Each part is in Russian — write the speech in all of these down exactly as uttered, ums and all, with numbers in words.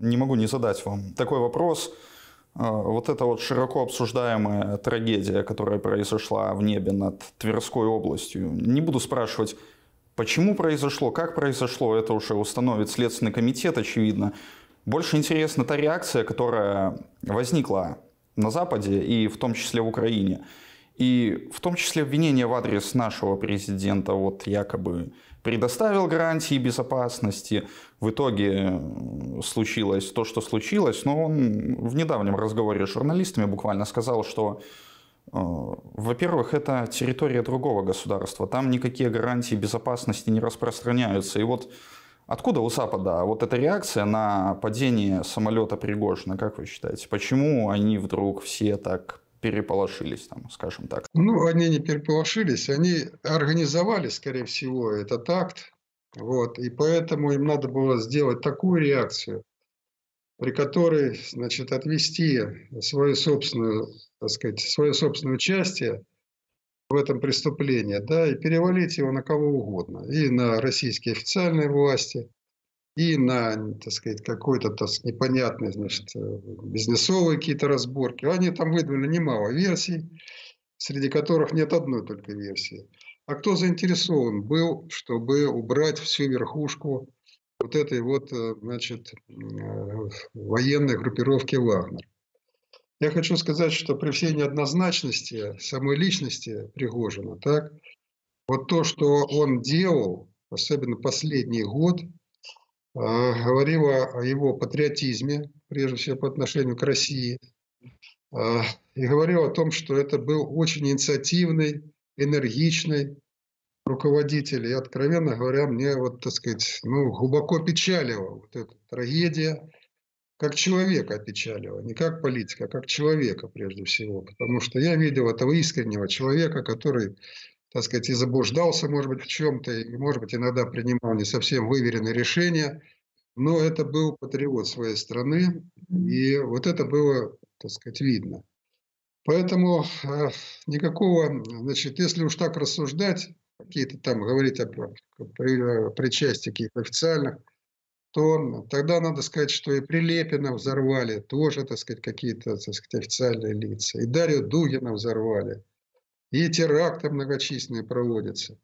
не могу не задать вам такой вопрос. Вот эта вот широко обсуждаемая трагедия, которая произошла в небе над Тверской областью. Не буду спрашивать, почему произошло, как произошло, это уже установит Следственный комитет, очевидно. Больше интересна та реакция, которая возникла на Западе и в том числе в Украине. И в том числе обвинение в адрес нашего президента, вот якобы предоставил гарантии безопасности. В итоге случилось то, что случилось. Но он в недавнем разговоре с журналистами буквально сказал, что, во-первых, это территория другого государства. Там никакие гарантии безопасности не распространяются. И вот откуда у Запада вот эта реакция на падение самолета Пригожина, как вы считаете? Почему они вдруг все так переполошились, там, скажем так? Ну, они не переполошились, они организовали, скорее всего, этот акт. Вот, и поэтому им надо было сделать такую реакцию, при которой, значит, отвести свою собственную, так сказать, свое собственное участие в этом преступлении, да, и перевалить его на кого угодно. И на российские официальные власти, и на, так сказать, какой-то непонятный, значит, бизнесовые какие-то разборки. Они там выдвинули немало версий, среди которых нет одной только версии. А кто заинтересован был, чтобы убрать всю верхушку вот этой вот, значит, военной группировки «Вагнер»? Я хочу сказать, что при всей неоднозначности самой личности Пригожина, так, вот то, что он делал, особенно последний год, говорила о его патриотизме, прежде всего по отношению к России, и говорила о том, что это был очень инициативный, энергичный руководитель. И, откровенно говоря, мне, вот, так сказать, ну, глубоко печалила вот эта трагедия, как человека опечалила, не как политика, а как человека прежде всего. Потому что я видел этого искреннего человека, который, так сказать, и заблуждался, может быть, в чем-то, и, может быть, иногда принимал не совсем выверенные решения, но это был патриот своей страны, и вот это было, так сказать, видно. Поэтому э, никакого, значит, если уж так рассуждать, какие-то там говорить о причастии каких-то официальных, то тогда надо сказать, что и Прилепина взорвали, тоже, так сказать, какие-то, так сказать, официальные лица, и Дарью Дугина взорвали, и теракты многочисленные проводятся.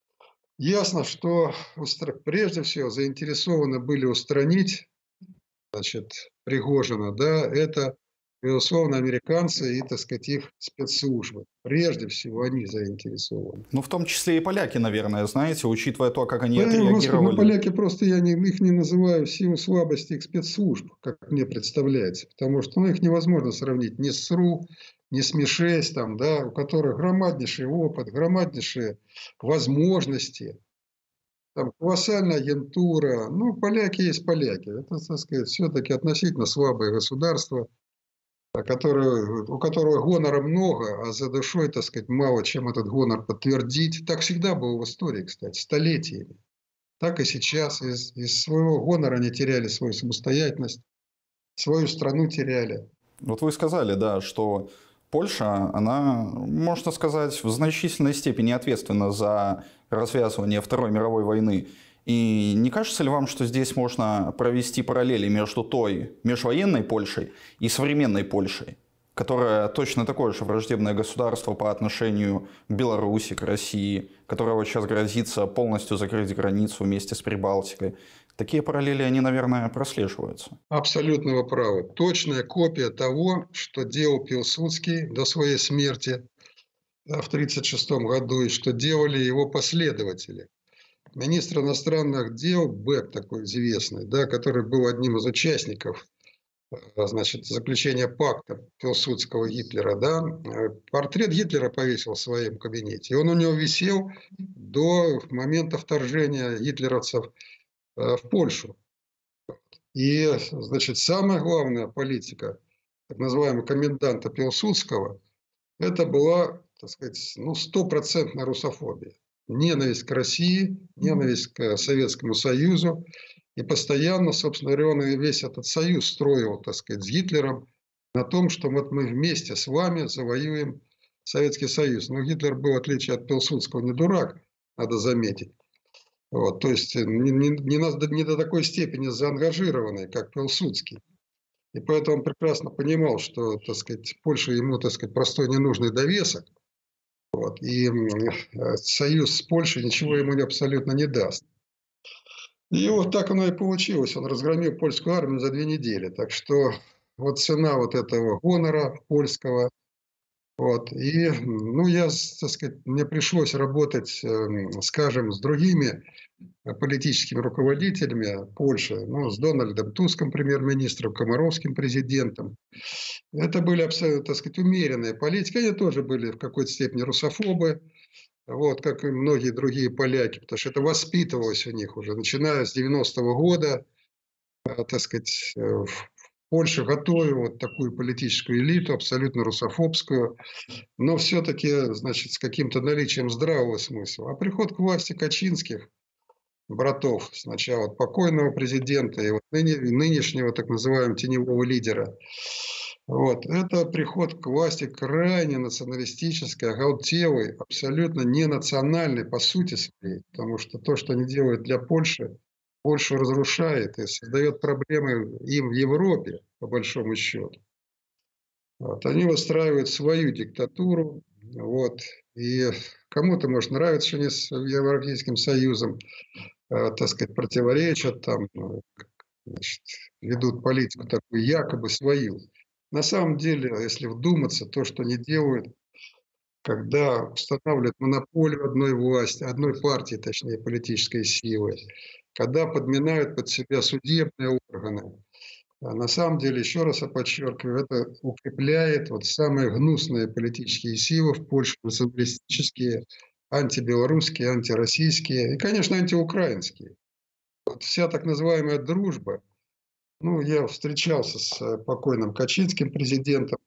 Ясно, что прежде всего заинтересованы были устранить, значит, Пригожина, да, это, безусловно, американцы и, так сказать, их спецслужбы. Прежде всего они заинтересованы. Ну, в том числе и поляки, наверное, знаете, учитывая то, как они Да, отреагировали. Господи, ну поляки просто, я не, их не называю в силу слабости их спецслужб, как мне представляется. Потому что ну, их невозможно сравнить ни с РУ, ни с Ми шесть, там, да, у которых громаднейший опыт, громаднейшие возможности. Там колоссальная агентура. Ну, поляки есть поляки. Это, так сказать, все-таки относительно слабое государство, которое, у которого гонора много, а за душой, так сказать, мало чем этот гонор подтвердить. Так всегда было в истории, кстати, столетиями. Так и сейчас. Из, из своего гонора они теряли свою самостоятельность, свою страну теряли. Вот вы сказали, да, что Польша, она, можно сказать, в значительной степени ответственна за развязывание Второй мировой войны. И не кажется ли вам, что здесь можно провести параллели между той межвоенной Польшей и современной Польшей, которая точно такое же враждебное государство по отношению к Беларуси, к России, которое вот сейчас грозится полностью закрыть границу вместе с Прибалтикой? Такие параллели, они, наверное, прослеживаются. Абсолютно вы правы. Точная копия того, что делал Пилсудский до своей смерти в тысяча девятьсот тридцать шестом году и что делали его последователи. Министр иностранных дел Бек, такой известный, да, который был одним из участников, значит, заключения пакта Пилсудского Гитлера, да, портрет Гитлера повесил в своем кабинете. И он у него висел до момента вторжения гитлеровцев в Польшу. И, значит, самая главная политика так называемого коменданта Пилсудского, это была, так сказать, ну, стопроцентная русофобия. Ненависть к России, ненависть к Советскому Союзу. И постоянно, собственно говоря, он и весь этот союз строил, так сказать, с Гитлером на том, что вот мы вместе с вами завоюем Советский Союз. Но Гитлер был, в отличие от Пилсудского, не дурак, надо заметить. Вот, то есть не, не, не, на- не до такой степени заангажированный, как Пилсудский. И поэтому он прекрасно понимал, что, так сказать, Польша ему, так сказать, простой ненужный довесок. Вот, и м, э, союз с Польшей ничего ему абсолютно не даст. И вот так оно и получилось. Он разгромил польскую армию за две недели. Так что вот цена вот этого гонора польского. Вот. И, ну, я, с- так сказать, мне пришлось работать, эм, скажем, с другими э, политическими руководителями Польши, ну, с Дональдом Туском, премьер-министром, Комаровским президентом. Это были абсолютно, так сказать, умеренные политики. Они тоже были в какой-то степени русофобы, вот, как и многие другие поляки, потому что это воспитывалось у них уже, начиная с девяностого года, э, так сказать, э, в Польше готовила вот такую политическую элиту, абсолютно русофобскую, но все-таки, значит, с каким-то наличием здравого смысла. А приход к власти Качинских, братов, сначала покойного президента и вот ныне, нынешнего так называемого теневого лидера, вот, это приход к власти крайне националистической, оголтелой, абсолютно не национальной по сути своей, потому что то, что они делают для Польши, Польшу разрушает и создает проблемы им в Европе, по большому счету. Вот, они выстраивают свою диктатуру, вот, и кому-то, может, нравится, что они с Европейским Союзом, э, так сказать, противоречат, там, э, значит, ведут политику такую якобы свою. На самом деле, если вдуматься, то, что они делают, когда устанавливают монополию одной власти, одной партии, точнее, политической силы, когда подминают под себя судебные органы, а на самом деле, еще раз я подчеркиваю, это укрепляет вот самые гнусные политические силы в Польше, националистические, антибелорусские, антироссийские и, конечно, антиукраинские. Вот вся так называемая дружба. Ну, я встречался с э, покойным Качинским президентом,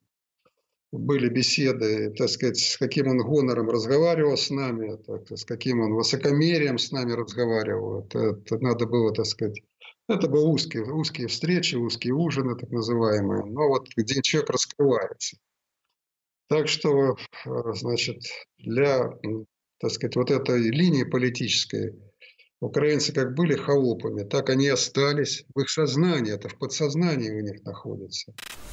были беседы, так сказать, с каким он гонором разговаривал с нами, так, с каким он высокомерием с нами разговаривал. Это, это надо было, так сказать, это были узкие, узкие встречи, узкие ужины, так называемые, но вот где человек раскрывается. Так что, э, значит, для, м, так сказать, вот этой линии политической украинцы как были холопами, так они и остались в их сознании, это в подсознании у них находится.